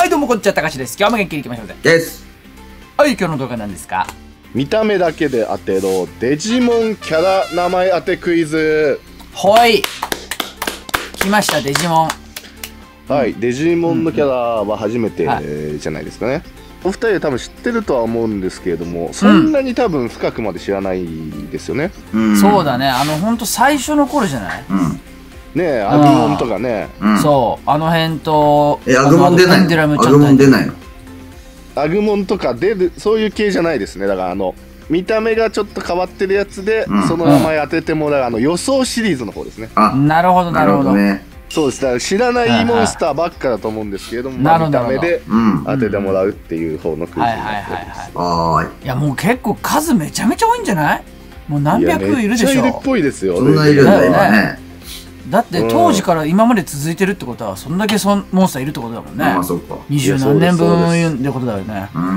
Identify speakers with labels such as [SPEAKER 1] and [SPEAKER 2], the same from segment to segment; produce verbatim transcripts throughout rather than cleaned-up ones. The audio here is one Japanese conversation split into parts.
[SPEAKER 1] はいどうもこんにちは、たかしです。今日も元気にいきましょうぜ。
[SPEAKER 2] です。
[SPEAKER 1] はい、今日の動画なんですか？
[SPEAKER 3] 見た目だけで当てろデジモンキャラ名前当てクイズ。
[SPEAKER 1] ほい来ました、デジモン。
[SPEAKER 3] はい、デジモンのキャラは初めて、
[SPEAKER 1] はい
[SPEAKER 3] えーじゃないですかね。お二人は多分知ってるとは思うんですけれども、そんなに多分深くまで知らないですよね。
[SPEAKER 2] うん、
[SPEAKER 1] そうだね、あのほんと最初の頃じゃない？
[SPEAKER 2] うん、
[SPEAKER 3] ねえ、アグモンとかね、
[SPEAKER 2] うん、
[SPEAKER 1] そう、あの辺と
[SPEAKER 2] え、アグモン出ないの？アグモン出ないの？
[SPEAKER 3] アグモンとか出る、そういう系じゃないですね。だからあの見た目がちょっと変わってるやつで、うん、その名前当ててもらうあの予想シリーズの方ですね。
[SPEAKER 1] あ、なるほどなるほどね。
[SPEAKER 3] そうです。だから知らないモンスターばっかだと思うんですけれども、まあ、見た目で当ててもらうっていう方のクイズになってます。
[SPEAKER 1] いやもう結構数めちゃめちゃ多いんじゃない？もう何百いるでしょ。
[SPEAKER 3] めっちゃいるっぽいですよ。
[SPEAKER 2] そんないるんだよね。
[SPEAKER 1] だって当時から今まで続いてるってことはそんだけそんモンスターいるってことだもんね。
[SPEAKER 2] ああ、そうか。
[SPEAKER 1] 二十何年分ってことだよね。
[SPEAKER 2] うん。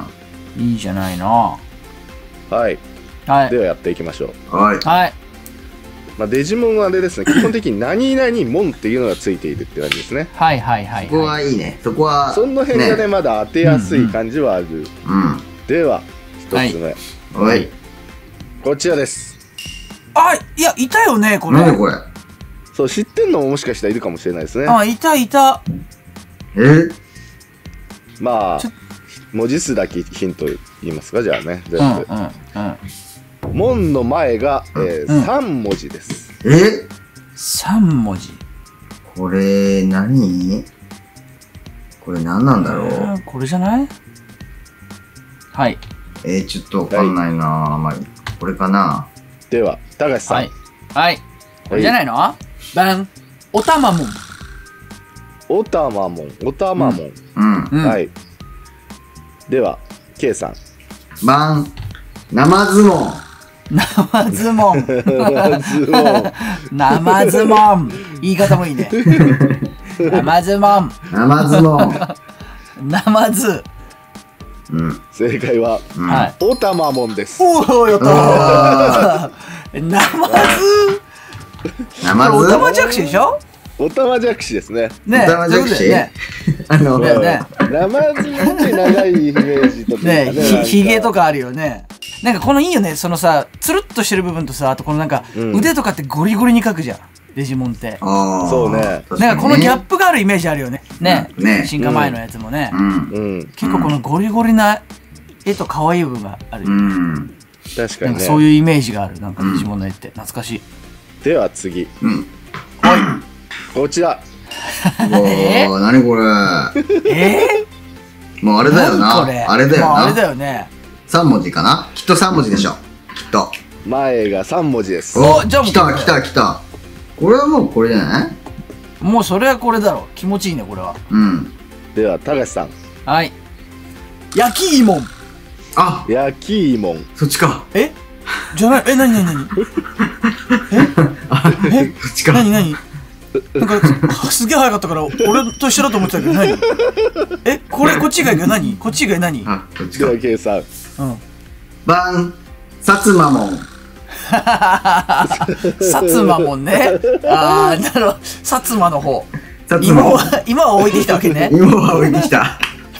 [SPEAKER 1] いいじゃないな。
[SPEAKER 3] はい。
[SPEAKER 1] はい。
[SPEAKER 3] ではやっていきましょう。
[SPEAKER 2] はい。
[SPEAKER 1] はい。
[SPEAKER 3] まあデジモンはあれですね。基本的に何々モンっていうのがついているって感じですね。
[SPEAKER 1] はいはいはい。
[SPEAKER 2] そこはいいね。そこは。
[SPEAKER 3] その辺がねまだ当てやすい感じはある。うん。では一つ目。
[SPEAKER 2] はい。
[SPEAKER 3] こちらです。
[SPEAKER 1] あ、いやいたよねこれ。
[SPEAKER 2] 何これ。
[SPEAKER 3] そう知ってんのももしかしたらいるかもしれないですね。
[SPEAKER 1] あ、いたいた。
[SPEAKER 2] え？
[SPEAKER 3] まあ文字数だけヒント言いますかじゃあね。全部。
[SPEAKER 1] うんうんうん。
[SPEAKER 3] 門の前が、えーうん、さん文字です。
[SPEAKER 2] え？
[SPEAKER 1] さん文字。
[SPEAKER 2] これ何？これ何なんだろう、え
[SPEAKER 1] ー、これじゃない？はい。
[SPEAKER 2] えー、ちょっとわかんないな、はい、まあ、これかな。
[SPEAKER 3] では、高橋さん。
[SPEAKER 1] はい。はい。これじゃないの？バン。おたまもん。
[SPEAKER 3] おたまもん。おたまもん。
[SPEAKER 2] うん。うん、
[SPEAKER 3] はい。では、K さん。
[SPEAKER 2] バン。生ズモン。
[SPEAKER 1] 生ズモン。生ズモン。言い方もいいね。生ズモン。
[SPEAKER 2] 生ズモン。
[SPEAKER 1] 生ズ。
[SPEAKER 2] うん。
[SPEAKER 3] 正解は、はい。おたまもんです。
[SPEAKER 1] おお、やったー。生ズ。
[SPEAKER 2] 生ズ。
[SPEAKER 1] おたまじゃくしでしょ？
[SPEAKER 3] おたまじゃくしですね。
[SPEAKER 1] ね、
[SPEAKER 2] おたまじゃくし。
[SPEAKER 1] あのね、
[SPEAKER 3] 生ズモンって長いイメージとか
[SPEAKER 1] ね、ひげとかあるよね。なんかこのいいよね、そのさ、つるっとしてる部分とさ、あとこのなんか腕とかってゴリゴリに描くじゃん、デジモンって。
[SPEAKER 3] そうね。
[SPEAKER 1] なんかこのギャップがあるイメージあるよね。ね、進化前のやつもね。結構このゴリゴリな絵と可愛い部分がある。
[SPEAKER 3] 確かにね。
[SPEAKER 1] そういうイメージがある、なんかデジモンの絵って懐かしい。
[SPEAKER 3] では次。
[SPEAKER 1] はい。
[SPEAKER 3] こちら。
[SPEAKER 2] えー、何これ。
[SPEAKER 1] え
[SPEAKER 2] ー、もうあれだよな。あれだよな。
[SPEAKER 1] あれだよね。
[SPEAKER 2] 三文字かな。きっと三文字でしょ。きっと。
[SPEAKER 3] 前が三文字です。
[SPEAKER 1] お、じゃあもう。
[SPEAKER 2] 来た来た来た。これはもうこれじゃない？
[SPEAKER 1] もうそれはこれだろ。気持ちいいねこれは。
[SPEAKER 2] うん。
[SPEAKER 3] では高橋さん。
[SPEAKER 1] はい。焼き芋。
[SPEAKER 2] あ、
[SPEAKER 3] 焼き芋。
[SPEAKER 2] そっちか。
[SPEAKER 1] え？じゃない。え、なになになに？え？え？
[SPEAKER 2] そっちか。
[SPEAKER 1] なになに？なんかすげえ早かったから俺と一緒だと思ってたけど何？え、これこっち以外が何？こっち以外何？
[SPEAKER 3] あ、こっちか。では K さん。うん。
[SPEAKER 2] バン、さつまもん。
[SPEAKER 1] さつまもんね。ああ、なるほど。さつまの方。今は今は置いてきたわけね。
[SPEAKER 2] 今は置いてきた。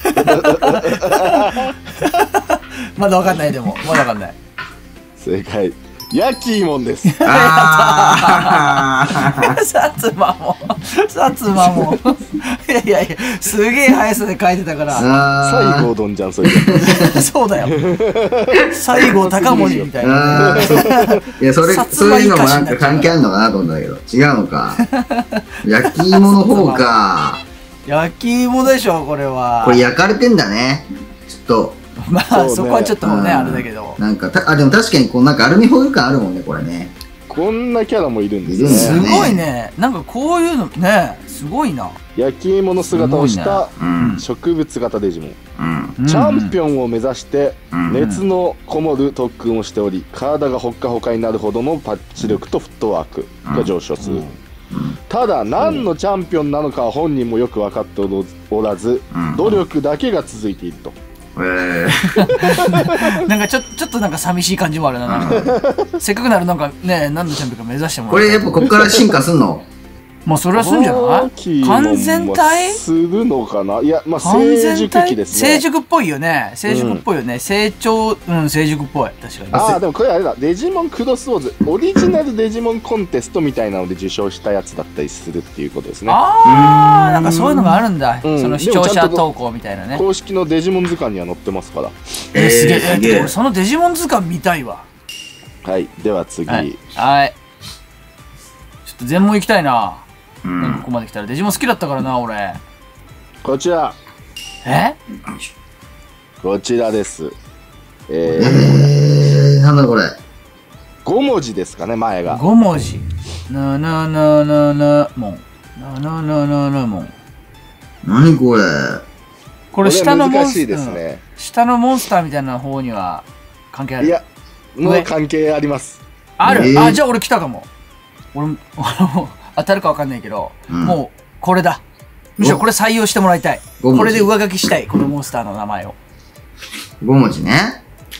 [SPEAKER 1] まだわかんないでもまだわかんない。
[SPEAKER 3] 正解。焼き芋です。
[SPEAKER 1] さつまもさつまもいやいやいや、すげえ速さで書いてたから。
[SPEAKER 3] 西郷どんじゃんそれ。
[SPEAKER 1] そうだよ。西郷隆盛みたいな。
[SPEAKER 2] いや、それそういうのもなんか関係あるのかなと思ったけど違うのか。焼き芋の方か。
[SPEAKER 1] 焼き芋でしょこれは。
[SPEAKER 2] これ焼かれてんだね。ちょっと。
[SPEAKER 1] まあそこはちょっともうねあれだけど、
[SPEAKER 2] なんかあでも確かにこうなんかアルミホイル感あるもんねこれね。
[SPEAKER 3] こんなキャラもいるんですね。
[SPEAKER 1] すごいね。なんかこういうのねすごいな。
[SPEAKER 3] 焼き芋の姿をした植物型デジモン。チャンピオンを目指して熱のこもる特訓をしており、体がほっかほかになるほどのパッチ力とフットワークが上昇する。ただ何のチャンピオンなのかは本人もよく分かっておらず、努力だけが続いていると。
[SPEAKER 2] え
[SPEAKER 1] ー、なんかちょちょっとなんか寂しい感じもあるな。なんかせっかくならなんかね何のチャンピオンか目指してもら
[SPEAKER 2] これやっぱここから進化すんの？
[SPEAKER 1] まあそれはするんじゃない完全体
[SPEAKER 3] するのかないや、まあ
[SPEAKER 1] 完
[SPEAKER 3] 成
[SPEAKER 1] 全体
[SPEAKER 3] 熟期ですね。
[SPEAKER 1] 成熟っぽいよね。成熟っぽいよね。成長、うん、成熟っぽい。確かに。
[SPEAKER 3] ああ、でもこれあれだ。デジモンクロスウォーズ、オリジナルデジモンコンテストみたいなので受賞したやつだったりするっていうことですね。
[SPEAKER 1] ああ、なんかそういうのがあるんだ。
[SPEAKER 3] うん
[SPEAKER 1] その視聴者投稿みたいなね。
[SPEAKER 3] 公式のデジモン図鑑には載ってますから。
[SPEAKER 1] えー、すげえ。
[SPEAKER 2] えーすげえ
[SPEAKER 1] え俺そのデジモン図鑑見たいわ。
[SPEAKER 3] はい、では次。
[SPEAKER 1] はい。はい。ちょっと全問行きたいな。
[SPEAKER 2] うん
[SPEAKER 1] ここまで来たらデジモン好きだったからな、俺。
[SPEAKER 3] こちら、
[SPEAKER 1] え
[SPEAKER 3] こちらです。え
[SPEAKER 2] えー、なんだこれ。
[SPEAKER 3] ー、ご文字ですかね、前が。
[SPEAKER 1] ご文字。なななななもん。なななななもん。
[SPEAKER 2] 何これ。
[SPEAKER 1] これ下のモン
[SPEAKER 3] 難しい
[SPEAKER 1] スター、
[SPEAKER 3] ですね。
[SPEAKER 1] 下のモンスターみたいな方には関係ある。
[SPEAKER 3] いや、もう関係あります。
[SPEAKER 1] ある、
[SPEAKER 2] えー
[SPEAKER 1] あ、じゃあ俺来たかも。俺も、当たるかわかんないけど、
[SPEAKER 2] うん
[SPEAKER 1] もう、これだ。むしろこれ採用してもらいたい。
[SPEAKER 2] ご文字
[SPEAKER 1] これで上書きしたい、このモンスターの名前を。
[SPEAKER 2] ご文字ね。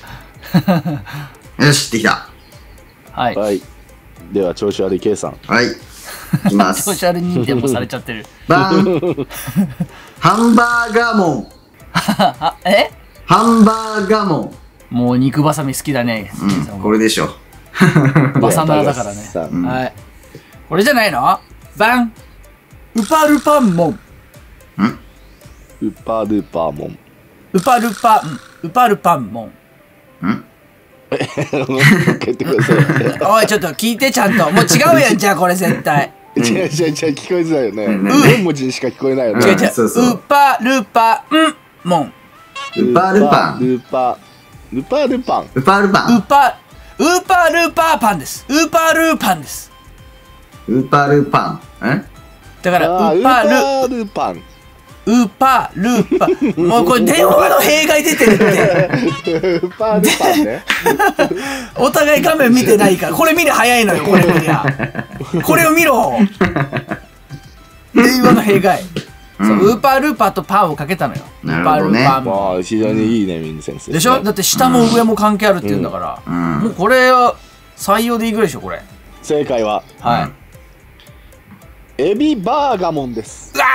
[SPEAKER 2] よし、できた。
[SPEAKER 1] はい。
[SPEAKER 3] はい。では、調子悪い K さん。
[SPEAKER 2] はい。いきま
[SPEAKER 1] ソー
[SPEAKER 2] す。
[SPEAKER 1] シャル認定もされちゃってる。
[SPEAKER 2] バン。ハンバーガーモン。
[SPEAKER 1] あ、え
[SPEAKER 2] ハンバーガーモン。
[SPEAKER 1] もう肉バサミ好きだね。
[SPEAKER 2] うん、これでしょ。
[SPEAKER 1] バサナーだからね。
[SPEAKER 3] さん
[SPEAKER 1] はい。これじゃないのバンウパルパンモン。
[SPEAKER 3] ウパルパモン。
[SPEAKER 1] ウパルパン、ウパルパンモン。
[SPEAKER 3] 言ってください。
[SPEAKER 1] おい、ちょっと聞いてちゃんと。もう違うやん、じゃあこれ絶対。
[SPEAKER 3] 違う違う違う、聞こえづらいよね。
[SPEAKER 2] うん
[SPEAKER 3] よん文字にしか聞こえないよね。
[SPEAKER 1] 違う違う。
[SPEAKER 2] そうそう
[SPEAKER 1] ウパルパンモン。
[SPEAKER 2] ウパルパン。
[SPEAKER 3] ルパ、ルパルパン。
[SPEAKER 2] ウパルパン。
[SPEAKER 1] ウパ、ウパルパパンです。ウパルパンです。
[SPEAKER 2] ウパルパン。え
[SPEAKER 1] だから、
[SPEAKER 3] あー
[SPEAKER 1] ウパル、
[SPEAKER 3] ウパルパン。
[SPEAKER 1] ウパルパ、もうこれ電話の弊害出てるって。
[SPEAKER 3] ウパルパンね。
[SPEAKER 1] お互い画面見てないから、これ見りゃ早いのよ、これ見りゃ。これを見ろ。電話の弊害。そう、ウーパールーパーとパンをかけたのよ。
[SPEAKER 2] なるほどね
[SPEAKER 1] ウーパールーパン
[SPEAKER 3] まあ、非常にいいネーミングセンス
[SPEAKER 1] でしょ。だって下も上も関係あるって言うんだから、
[SPEAKER 2] うん
[SPEAKER 1] もうこれは採用でいくでしょ、これ。
[SPEAKER 3] 正解は、
[SPEAKER 1] はい。
[SPEAKER 3] エビバーガモンです。
[SPEAKER 2] う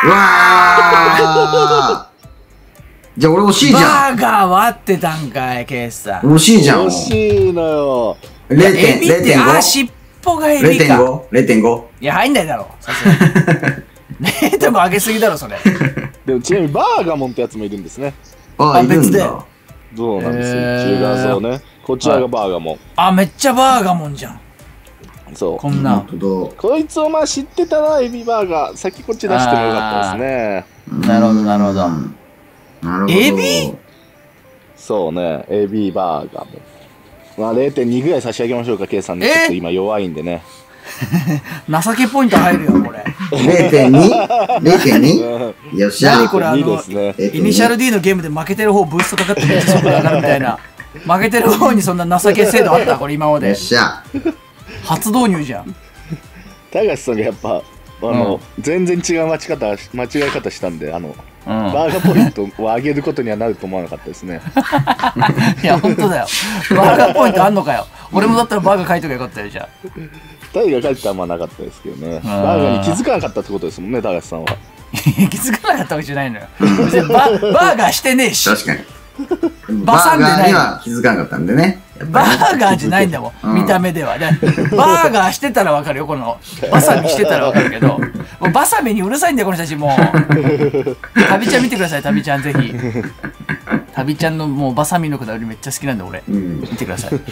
[SPEAKER 2] わーじゃあ俺惜しいじゃん。
[SPEAKER 1] バーガー割ってたんかい、ケースさん。
[SPEAKER 2] 惜しいじゃん。
[SPEAKER 3] 惜しいのよ。
[SPEAKER 1] エビって、あー、尻尾がエビか。
[SPEAKER 2] れいてんご?れいてんご?
[SPEAKER 1] いや、入んないだろ、さすがに。れいてんご上げすぎだろ、それ。
[SPEAKER 3] でもちなみにバーガモンってやつもいるんですね。
[SPEAKER 2] ああ、いるん
[SPEAKER 1] 別で
[SPEAKER 2] だ。
[SPEAKER 3] そうなんですよ。
[SPEAKER 1] へー
[SPEAKER 3] 中画像ね。こちらがバーガモン。
[SPEAKER 1] あ、めっちゃバーガーもんじゃん。
[SPEAKER 3] そう。
[SPEAKER 1] こんな。
[SPEAKER 2] ほんと
[SPEAKER 3] こいつをまあ知ってたらエビバーガー、先こっち出してもよかったですね。
[SPEAKER 2] だ。
[SPEAKER 1] なるほどなるほど
[SPEAKER 2] うんなるほど。
[SPEAKER 1] エビ
[SPEAKER 3] そうね、エビバーガーも。まあれいてんにぐらい差し上げましょうか、K さんね。
[SPEAKER 1] え
[SPEAKER 3] ちょっと今弱いんでね。
[SPEAKER 1] 情けポイント入るよ、これ。
[SPEAKER 2] れいてんに? れいてんに? よっしゃ。
[SPEAKER 1] 何これ、あ
[SPEAKER 3] いい
[SPEAKER 1] の
[SPEAKER 3] ですね。
[SPEAKER 1] イニシャル D のゲームで負けてる方ブーストかかってめっちゃ速度上がるみたいな。負けてる方にそんな情け制度あったこれ今まで
[SPEAKER 2] よっ。しゃ。
[SPEAKER 1] 初導入じゃん。
[SPEAKER 3] 高橋さんがやっぱ、あの、全然違う間違方、間違い方したんで、あの、
[SPEAKER 1] うん。
[SPEAKER 3] バーガーポイントを上げることにはなると思わなかったですね。
[SPEAKER 1] いや、本当だよ。バーガーポイントあんのかよ。俺もだったらバーガー書いとけばよかったよ、じゃ
[SPEAKER 3] ふたりが書いてたらまあなかったですけどね。バーガーに気づかなかったってことですもんね、高橋さんは。
[SPEAKER 1] あ。気づかなかったわけじゃないのよ。別にババーガーしてねえし。
[SPEAKER 2] 確かに。
[SPEAKER 1] バサンでない
[SPEAKER 2] バーガーには気づかなかったんでね。
[SPEAKER 1] バーガーじゃないんだもん、
[SPEAKER 2] うん
[SPEAKER 1] 見た目では。でバーガーしてたらわかるよ、この、バサミしてたらわかるけど、もうバサミにうるさいんだよ、この人たちもう。タビちゃん見てください、タビちゃんぜひ。タビちゃんのもうバサミのくだりめっちゃ好きなんで、俺。
[SPEAKER 2] うん。
[SPEAKER 1] 見てください。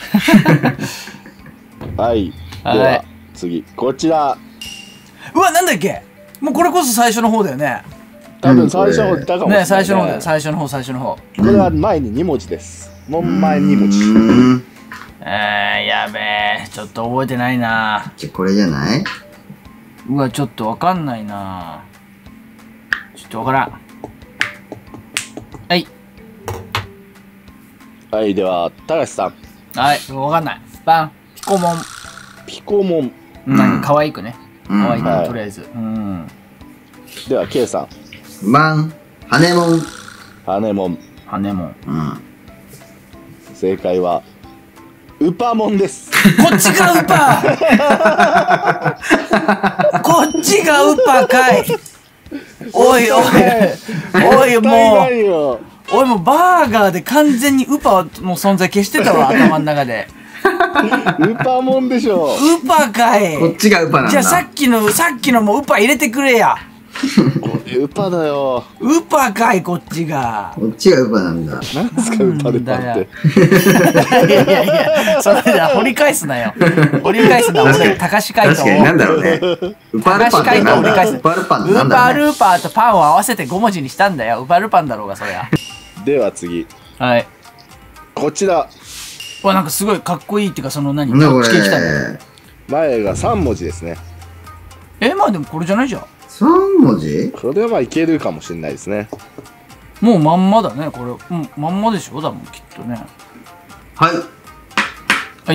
[SPEAKER 3] はい。で
[SPEAKER 1] はい
[SPEAKER 3] は、次。こちら。
[SPEAKER 1] うわ、なんだっけもうこれこそ最初の方だよね。
[SPEAKER 3] 多分最初の方言ったかもしれない、
[SPEAKER 1] ね、最初の方だよ、最初の方、最初の方。
[SPEAKER 3] これは前にに文字です。もん前に文字。
[SPEAKER 2] うーん
[SPEAKER 1] えー、やべえ、ちょっと覚えてないな。
[SPEAKER 2] じゃあこれじゃないう
[SPEAKER 1] わ、ちょっとわかんないな。ちょっとわからん。はい。
[SPEAKER 3] はい、では、高橋さん。
[SPEAKER 1] はい、わかんない。バン、ピコモン。
[SPEAKER 3] ピコモン。
[SPEAKER 1] なんか可愛くね。
[SPEAKER 2] うん
[SPEAKER 1] 可愛くね、
[SPEAKER 3] はい
[SPEAKER 1] とりあえず。うん。
[SPEAKER 3] では、K さん。
[SPEAKER 2] バン、ハネモン。
[SPEAKER 3] ハネモン。
[SPEAKER 1] ハネモン。
[SPEAKER 2] うん。
[SPEAKER 3] 正解は、ウパモンです。
[SPEAKER 1] こっちがウパーこっちがウパかい。おいおいおい、もうおい、もうバーガーで完全にウパの存在消してたわ、頭の中で。
[SPEAKER 3] ウパもんでしょ。
[SPEAKER 1] ウパかい。
[SPEAKER 2] こっちがウパなんだ。
[SPEAKER 1] じゃあさっきのさっきのもウパ入れてくれや。
[SPEAKER 3] ウパだよ。
[SPEAKER 1] ウパかい、こっちが。
[SPEAKER 2] こっちがウパなんだ。
[SPEAKER 3] なんですか、ウパルパンって。
[SPEAKER 1] いやいやいや、それじゃ掘り返すなよ。掘り返すな、俺、高橋海人を。
[SPEAKER 2] 確かになんだろうね。ウパルパンってなんだ。ウパルパンってなんだろうね。
[SPEAKER 1] ウパルパンとパンを合わせてご文字にしたんだよ。ウパルパンだろうが、そりゃ。
[SPEAKER 3] では次。
[SPEAKER 1] はい。
[SPEAKER 3] こちら。
[SPEAKER 1] わ、なんかすごいかっこいいっていうか、その何、
[SPEAKER 2] なんだこれ。
[SPEAKER 1] 地形来たね。
[SPEAKER 3] 前がさん文字ですね。
[SPEAKER 1] え、まあでもこれじゃないじゃん。
[SPEAKER 2] さん文字？
[SPEAKER 3] これはまあいけるかもしれないですね。
[SPEAKER 1] もうまんまだね、これ。うん、まんまでしょ、多分きっとね。
[SPEAKER 2] はい。
[SPEAKER 1] はい。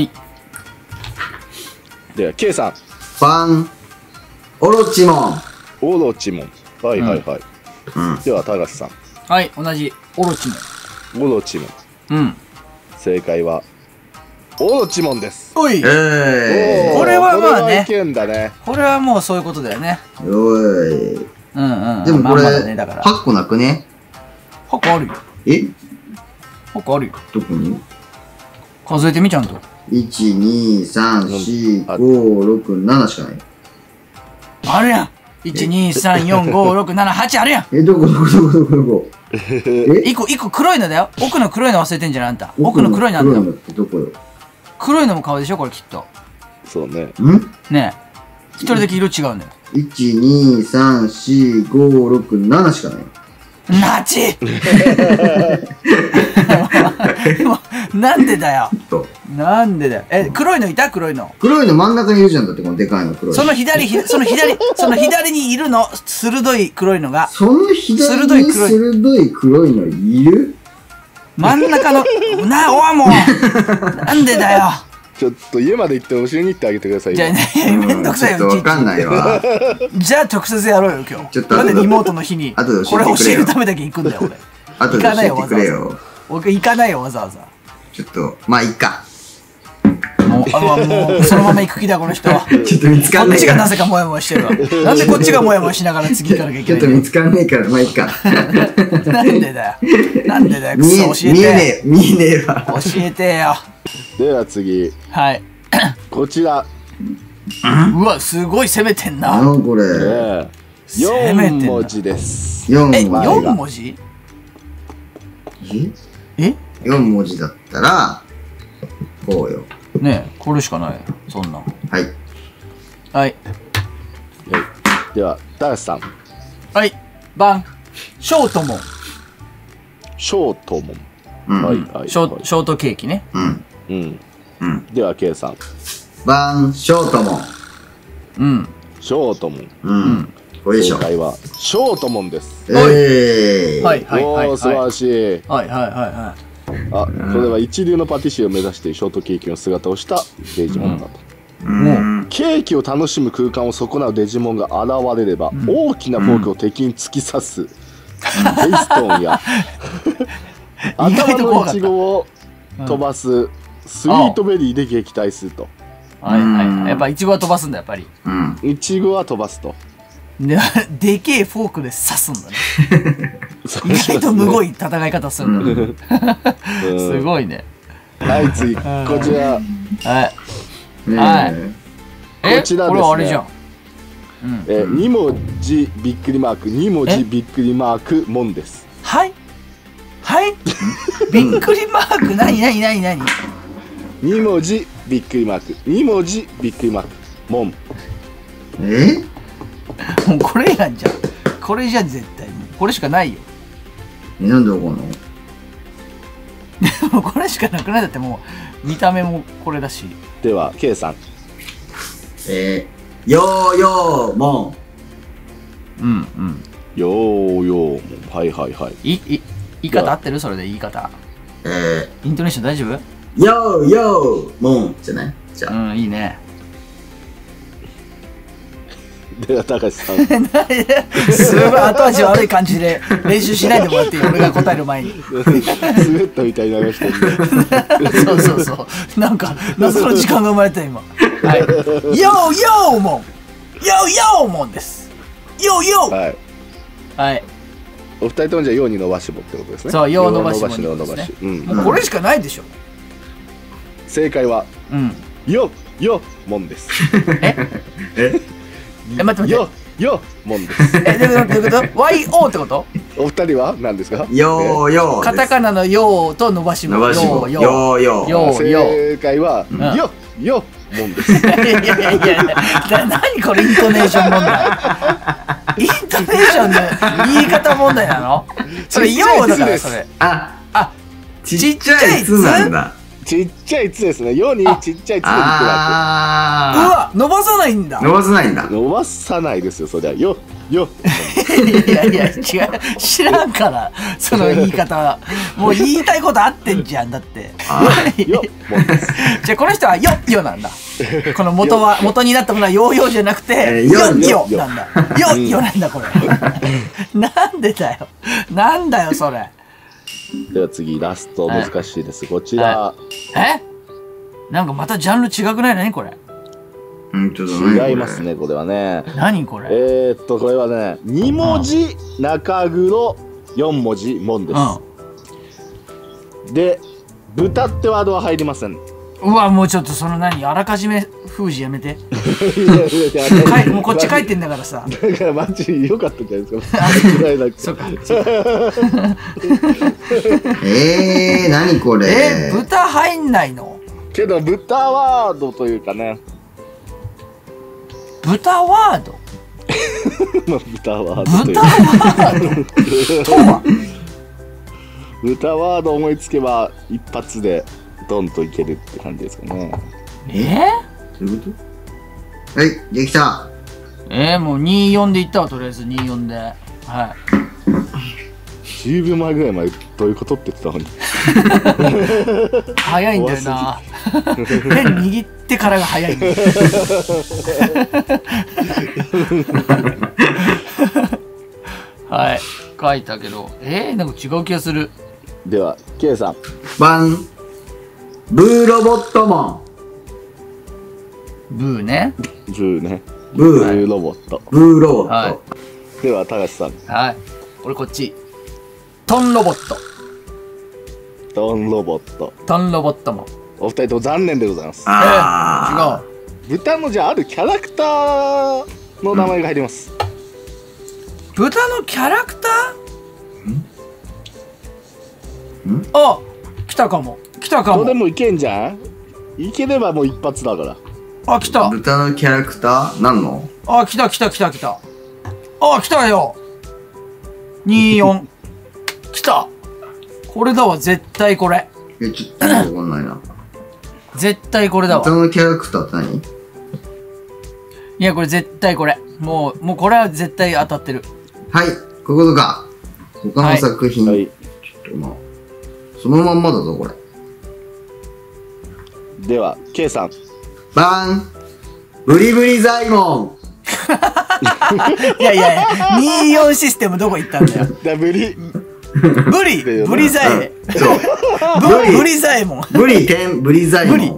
[SPEAKER 3] では、K さん。
[SPEAKER 2] パン、オロチモン。
[SPEAKER 3] オロチモン。はいはいはい。
[SPEAKER 2] うん。
[SPEAKER 3] では、高橋さん。
[SPEAKER 1] はい、同じ。オロチモ
[SPEAKER 3] オロチモン。
[SPEAKER 1] ン。うん。
[SPEAKER 3] 正解は、オロチモンです。
[SPEAKER 1] おい、
[SPEAKER 2] え
[SPEAKER 3] おー
[SPEAKER 1] これはまあね
[SPEAKER 3] これはいけんだね。
[SPEAKER 1] これはもうそういうことだよね。
[SPEAKER 2] ー。おい。
[SPEAKER 1] うんうん。
[SPEAKER 2] でもこれ、
[SPEAKER 1] まんまだね、だから。
[SPEAKER 2] はっこなくね？
[SPEAKER 1] はっこあるよ。
[SPEAKER 2] え？
[SPEAKER 1] はっこあるよ。
[SPEAKER 2] どこに？
[SPEAKER 1] 数えてみ、ちゃんと。
[SPEAKER 2] いち、に、さん、よん、ご、ろく、ななしかない。
[SPEAKER 1] あるやん。いち、に、さん、よん、ご、ろく、なな、はちあるやん。
[SPEAKER 2] え、どこどこどこどこどこえ？
[SPEAKER 1] 一個、一個黒いのだよ。奥の黒いの忘れてんじゃん、あんた。奥の黒いのあんだよ。
[SPEAKER 2] 黒いのってどこよ？
[SPEAKER 1] 黒いのも顔でしょ、これきっと。
[SPEAKER 3] そうね。
[SPEAKER 2] ん？
[SPEAKER 1] ねえ。一人だけ色違うんだよ。
[SPEAKER 2] いち、に、さん、よん、ご、ろく、ななしかない。
[SPEAKER 1] なちもうなんでだよ。
[SPEAKER 2] と。
[SPEAKER 1] なんでだよ。え、黒いのいた黒いの。
[SPEAKER 2] 黒いの真ん中にいるじゃん、だってこのでかいの黒いの。
[SPEAKER 1] その左、ひその左、その左にいるの。鋭い黒いのが。
[SPEAKER 2] その左に鋭い黒いのいる？
[SPEAKER 1] 真ん中の、な、おわもうなんでだよ。
[SPEAKER 3] ちょっと家まで行って教えに行ってあげてくださいよ。
[SPEAKER 1] じゃあね、めんどくさいよ、
[SPEAKER 2] ちょっとわかんないわ。
[SPEAKER 1] じゃあ直接やろうよ、今日。
[SPEAKER 2] ちょっと
[SPEAKER 1] なんでリモートの日に、
[SPEAKER 2] 後で
[SPEAKER 1] これ
[SPEAKER 2] 教えてくれよ
[SPEAKER 1] 教えるためだけ行くんだよ、俺。
[SPEAKER 2] 後で教えてくれよ。
[SPEAKER 1] 俺行かないよ、わざわざ。
[SPEAKER 2] ちょっと、まあいいか。
[SPEAKER 1] もう、あもうそのまま行く気だ、この人は。
[SPEAKER 2] ちょっと見つか
[SPEAKER 1] こっ
[SPEAKER 2] んねえから。
[SPEAKER 1] ちがなぜかモヤモヤしてるわ。なんでこっちがモヤモヤしながら次行かなきゃいけないんだよ。
[SPEAKER 2] ちょっと見つかんねえから、まあいいか。
[SPEAKER 1] なんでだよ。なんでだよ、く
[SPEAKER 2] 見え、
[SPEAKER 1] そ教え
[SPEAKER 2] 見えね
[SPEAKER 1] て。
[SPEAKER 2] え、見えねえわ。
[SPEAKER 1] 教えてよ。
[SPEAKER 3] では次。
[SPEAKER 1] はい。
[SPEAKER 3] こちら。
[SPEAKER 1] うわ、すごい攻めてんな。
[SPEAKER 2] あのこれ。
[SPEAKER 3] ね
[SPEAKER 1] 攻めてんな
[SPEAKER 3] よん文字です。
[SPEAKER 1] え、
[SPEAKER 2] よん文字。
[SPEAKER 1] よん文字
[SPEAKER 2] え
[SPEAKER 1] え
[SPEAKER 2] ?よん 文字だったら、こうよ。
[SPEAKER 1] ねえ、これしかない。そんなん。
[SPEAKER 2] はい。
[SPEAKER 1] はい。
[SPEAKER 3] では、高橋さん。
[SPEAKER 1] はい。バン。ショートモン。
[SPEAKER 3] ショートモン。
[SPEAKER 2] うん。
[SPEAKER 3] はいはい。
[SPEAKER 1] ショーショートケーキね。
[SPEAKER 2] うん。
[SPEAKER 3] うん。
[SPEAKER 2] うん。
[SPEAKER 3] では、K さん。
[SPEAKER 2] バン、ショートモン。
[SPEAKER 1] うん。
[SPEAKER 3] ショートモン。
[SPEAKER 2] うん。これでしょ。
[SPEAKER 3] 正解は、ショートモンです。
[SPEAKER 2] えー。
[SPEAKER 1] はいはいはい
[SPEAKER 3] おー、素晴
[SPEAKER 1] は
[SPEAKER 3] らしい。
[SPEAKER 1] い。はいはいはいは
[SPEAKER 3] あ、これは一流のパティシエを目指してショートケーキの姿をしたデジモンだと。
[SPEAKER 2] うん。
[SPEAKER 3] ケーキを楽しむ空間を損なうデジモンが現れれば、大きなフォークを敵に突き刺す、フェイストーンや
[SPEAKER 1] 意外
[SPEAKER 3] 頭
[SPEAKER 1] と怖かった
[SPEAKER 3] のイチゴを飛ばすスイートベリーで撃退すると。
[SPEAKER 1] い。はいはい
[SPEAKER 2] うん
[SPEAKER 1] はい。やっぱイチゴは飛ばすんだ、やっぱり。
[SPEAKER 2] うん。
[SPEAKER 3] イチゴは飛ばすと。
[SPEAKER 1] で、でけえフォークで刺すんだね。意外とむごい戦い方するんだね。
[SPEAKER 3] うん
[SPEAKER 1] すごいね。
[SPEAKER 3] はい、次、こちら。
[SPEAKER 1] はい。
[SPEAKER 2] ね
[SPEAKER 1] はい
[SPEAKER 2] え。
[SPEAKER 1] え、
[SPEAKER 3] こちらですね
[SPEAKER 1] これはあれじゃん。
[SPEAKER 3] えー、に文字びっくりマーク、に文字びっくりマーク、モンです。
[SPEAKER 1] はいはいびっくりマーク、なになになになに
[SPEAKER 3] に文字びっくりマーク、に文字びっくりマーク、モン。
[SPEAKER 2] え
[SPEAKER 1] もうこれやんじゃん。これじゃん絶対に。これしかないよ。
[SPEAKER 2] え、なんでわかんの？
[SPEAKER 1] もうこれしかなくない。だってもう見た目もこれだし。
[SPEAKER 3] では、K さん。
[SPEAKER 2] えー、ヨーヨーモ
[SPEAKER 1] うんうん。
[SPEAKER 3] よーよーモン。はいはいはい。
[SPEAKER 1] い、い、言い方合ってるそれで言い方。
[SPEAKER 2] ン。え
[SPEAKER 1] イントネーション大丈夫？
[SPEAKER 2] ー、ヨーヨーモンじゃないじゃあ。
[SPEAKER 1] うん、いいね。
[SPEAKER 3] では、高橋さん。
[SPEAKER 1] すごい後味悪い感じで練習しないでもらっていい？俺が答える前に。
[SPEAKER 3] 滑ったみたいに流してるんで。
[SPEAKER 1] そうそうそう。なんか謎の時間が生まれた今。はい。ヨーヨーモン。 ヨヨモンです。ヨヨ
[SPEAKER 3] はい。
[SPEAKER 1] はい。
[SPEAKER 3] お二人ともじゃあ、ヨに伸ばし棒ってことですね。
[SPEAKER 1] そう、ヨ伸ばし棒ですね。
[SPEAKER 3] うん。
[SPEAKER 1] もうこれしかないでしょ。
[SPEAKER 3] 正解は、
[SPEAKER 1] うん。
[SPEAKER 3] ヨヨモンです。
[SPEAKER 1] えええ、待って待って。
[SPEAKER 3] ヨヨモンです。
[SPEAKER 1] え、どういうこと？ ワイオー ってこと？
[SPEAKER 3] お二人は何ですか？
[SPEAKER 2] ヨーヨー。
[SPEAKER 1] カタカナのヨーと伸ばし棒。
[SPEAKER 2] 伸ばし棒。ヨーヨー。
[SPEAKER 1] ヨーヨー。
[SPEAKER 3] 正解は、ヨヨモンです。い
[SPEAKER 1] やいやいやいや、なにこれイントネーション問題。イントネーションの言い方問題なの？それヨーだからそれ。
[SPEAKER 2] あ、
[SPEAKER 1] あ、
[SPEAKER 2] ちっちゃい「つ」なんだ。
[SPEAKER 3] ちっちゃい「つ」ですね。ヨにちっちゃい「つ」で「く」
[SPEAKER 2] あ
[SPEAKER 1] うわ、伸ばさないんだ。
[SPEAKER 2] 伸ばさないんだ。
[SPEAKER 3] 伸ばさないですよ、そりゃ。よよ。
[SPEAKER 1] いやいや、違う。知らんから、その言い方は。もう言いたいことあってんじゃん、だって。
[SPEAKER 3] よ
[SPEAKER 1] じゃあこの人はよよなんだ。この元は、元になったものはヨーヨーじゃなくて、よよなんだ。よよなんだ、これ。なんでだよ。なんだよ、それ。
[SPEAKER 3] では次、ラスト難しいです。こちら。
[SPEAKER 1] え？なんかまたジャンル違くない？何これ？
[SPEAKER 3] 違いますね、これはね。
[SPEAKER 1] 何これ？
[SPEAKER 3] えーっと、これはね、に文字中黒、よん文字門です。で、豚ってワードは入りません。
[SPEAKER 1] うわ、もうちょっとその何、あらかじめ封じやめて。もうこっち書いてんだからさ。
[SPEAKER 3] だからマジ良かったじゃないですか。
[SPEAKER 1] そうか。
[SPEAKER 2] えー、何これ。
[SPEAKER 1] え、豚入んないの？
[SPEAKER 3] けど、豚ワードというかね。
[SPEAKER 1] 豚ワード？
[SPEAKER 3] 豚ワード。
[SPEAKER 1] 豚ワードとは？
[SPEAKER 3] 豚ワード思いつけば一発でドンといけるって感じですかね。
[SPEAKER 1] え
[SPEAKER 2] ー、どういうことはい、できた。
[SPEAKER 1] えー、もうにじゅうよんでいったわ、とりあえずにじゅうよんで。はい。
[SPEAKER 3] じゅうびょうまえぐらいまでどういうことって言ってたのに。
[SPEAKER 1] 早いんだよな。ペン握ってからが早いんだよ。はい、書いたけど、えー、なんか違う気がする。
[SPEAKER 3] では、K さん。
[SPEAKER 2] バン。ブーロボットモン。
[SPEAKER 1] ブーね。
[SPEAKER 3] ブーね。
[SPEAKER 2] ブー。
[SPEAKER 3] ブーロボット。
[SPEAKER 2] ブーロボット。はい、
[SPEAKER 3] では、高橋さん。
[SPEAKER 1] はい。俺こっち。トンロボット。
[SPEAKER 3] トンロボット。
[SPEAKER 1] トンロボットも。
[SPEAKER 3] お二人とも残念でございます。
[SPEAKER 1] あー、
[SPEAKER 3] 違う。豚のじゃあ、あるキャラクターの名前が入ります。
[SPEAKER 1] うん、豚のキャラクター？ん？あ、来たかも。来たかも。
[SPEAKER 3] これもいけんじゃん？いければもう一発だから。
[SPEAKER 1] あ、来た。
[SPEAKER 2] 豚のキャラクター？何の？
[SPEAKER 1] あ、来た来た来た来た。あ、来たよ。にじゅうよん。来た。これだわ、絶対これ。
[SPEAKER 2] え、ちょっとわかんないな。
[SPEAKER 1] 絶対これだわ。
[SPEAKER 2] 豚のキャラクターって何？
[SPEAKER 1] いや、これ絶対これ。もう、もうこれは絶対当たってる。
[SPEAKER 2] はい、こういうことか。他の作品。はい、ちょっとまあ、そのまんまだぞ、これ。
[SPEAKER 3] では、K さん。
[SPEAKER 2] バーン。ブリブリザイモン。
[SPEAKER 1] いやいやいや、にじゅうよんシステムどこ行ったんだよ。
[SPEAKER 3] だブリ。
[SPEAKER 1] ブリ、ブリザエ。
[SPEAKER 2] そう。
[SPEAKER 1] ブリザエモン。
[SPEAKER 2] ブリ天ブリザイモン。ブリ。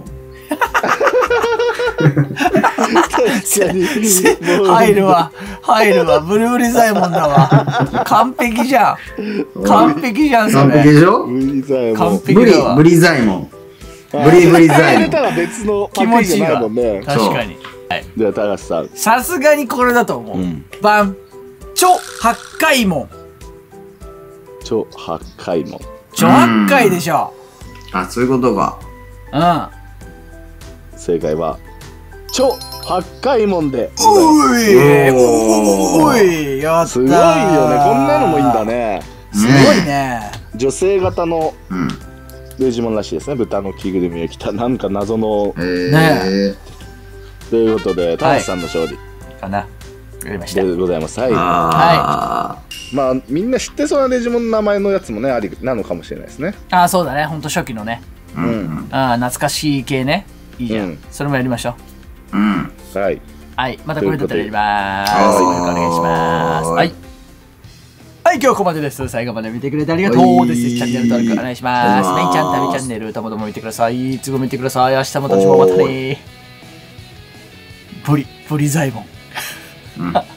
[SPEAKER 1] 入るわ、入るわ、ブリブリザイモンだわ。完璧じゃん。完璧じゃん、それ。
[SPEAKER 2] 完璧でしょ？
[SPEAKER 3] ブリザイモン。
[SPEAKER 1] 完璧だわ。
[SPEAKER 2] ブリザイモン。ブリブリザイモン。
[SPEAKER 3] 入れたら別の
[SPEAKER 1] 気持ちいいわ。
[SPEAKER 3] もんね。
[SPEAKER 1] 確かに。
[SPEAKER 3] では、高橋さん。
[SPEAKER 1] さすがにこれだと思う。バン。超八海門。
[SPEAKER 3] 超八海門。
[SPEAKER 1] 超八海でしょ。
[SPEAKER 2] あ、そういうことか。
[SPEAKER 1] うん。
[SPEAKER 3] 正解は、超八海門で。
[SPEAKER 1] おいおいやったー。
[SPEAKER 3] すごいよね。こんなのもいいんだね。
[SPEAKER 1] すごいね。
[SPEAKER 3] 女性型のデジモンらしいですね。豚の着ぐるみを着た、なんか謎の。
[SPEAKER 1] ね。
[SPEAKER 3] ということで、高橋さんの勝利。
[SPEAKER 1] かな。やりました。
[SPEAKER 3] でございます。はい。
[SPEAKER 1] はい。
[SPEAKER 3] まあ、みんな知ってそうなデジモンの名前のやつもね、ありなのかもしれないですね。
[SPEAKER 1] ああ、そうだね。ほんと初期のね。
[SPEAKER 3] うん。
[SPEAKER 1] ああ、懐かしい系ね。いいじゃん。それもやりましょ
[SPEAKER 2] う。うん。
[SPEAKER 3] はい。
[SPEAKER 1] はい。またこれだったらやりまーす。よろしくお願いします。はい。はい、今日ここまでです。最後まで見てくれてありがとうです。チャンネル登録お願いします。メインちゃん、旅チャンネル、ともども見てください。いつも見てください。明日もたちもまたね。ブリ、ブリザイモン。
[SPEAKER 2] うん